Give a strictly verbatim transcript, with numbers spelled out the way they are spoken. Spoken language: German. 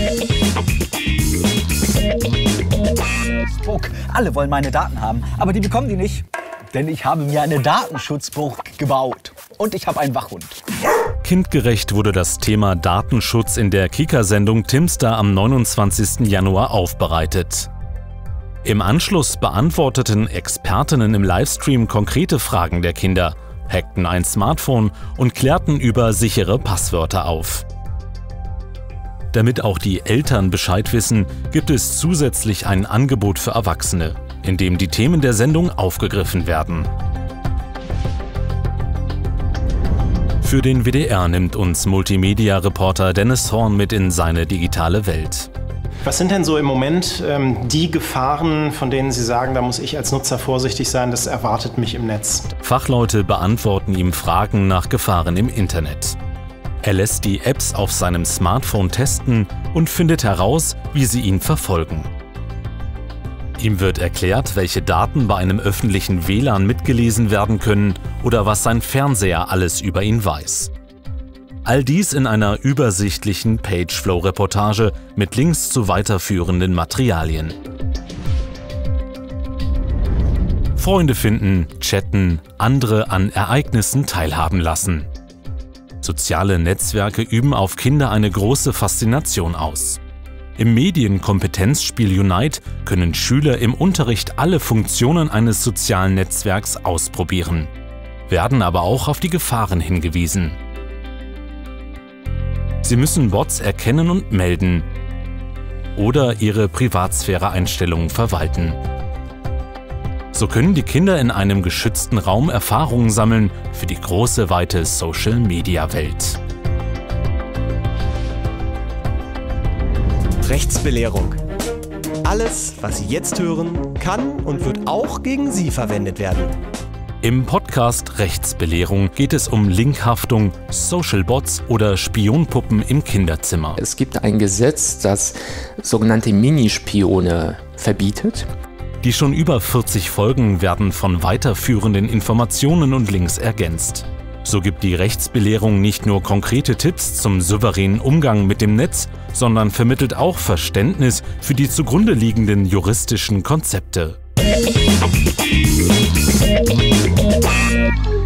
Spuck, alle wollen meine Daten haben, aber die bekommen die nicht. Denn ich habe mir eine Datenschutzburg gebaut. Und ich habe einen Wachhund. Kindgerecht wurde das Thema Datenschutz in der Kika-Sendung Timster am neunundzwanzigsten Januar aufbereitet. Im Anschluss beantworteten Expertinnen im Livestream konkrete Fragen der Kinder, hackten ein Smartphone und klärten über sichere Passwörter auf. Damit auch die Eltern Bescheid wissen, gibt es zusätzlich ein Angebot für Erwachsene, in dem die Themen der Sendung aufgegriffen werden. Für den W D R nimmt uns Multimedia-Reporter Dennis Horn mit in seine digitale Welt. Was sind denn so im Moment ähm, die Gefahren, von denen Sie sagen, da muss ich als Nutzer vorsichtig sein, das erwartet mich im Netz? Fachleute beantworten ihm Fragen nach Gefahren im Internet. Er lässt die Apps auf seinem Smartphone testen und findet heraus, wie sie ihn verfolgen. Ihm wird erklärt, welche Daten bei einem öffentlichen W L A N mitgelesen werden können oder was sein Fernseher alles über ihn weiß. All dies in einer übersichtlichen Pageflow-Reportage mit Links zu weiterführenden Materialien. Freunde finden, chatten, andere an Ereignissen teilhaben lassen. Soziale Netzwerke üben auf Kinder eine große Faszination aus. Im Medienkompetenzspiel Unite können Schüler im Unterricht alle Funktionen eines sozialen Netzwerks ausprobieren, werden aber auch auf die Gefahren hingewiesen. Sie müssen Bots erkennen und melden oder ihre Privatsphäre-Einstellungen verwalten. So können die Kinder in einem geschützten Raum Erfahrungen sammeln für die große, weite Social-Media-Welt. Rechtsbelehrung. Alles, was Sie jetzt hören, kann und wird auch gegen Sie verwendet werden. Im Podcast Rechtsbelehrung geht es um Linkhaftung, Social-Bots oder Spionpuppen im Kinderzimmer. Es gibt ein Gesetz, das sogenannte Minispione verbietet. Die schon über vierzig Folgen werden von weiterführenden Informationen und Links ergänzt. So gibt die Rechtsbelehrung nicht nur konkrete Tipps zum souveränen Umgang mit dem Netz, sondern vermittelt auch Verständnis für die zugrunde liegenden juristischen Konzepte.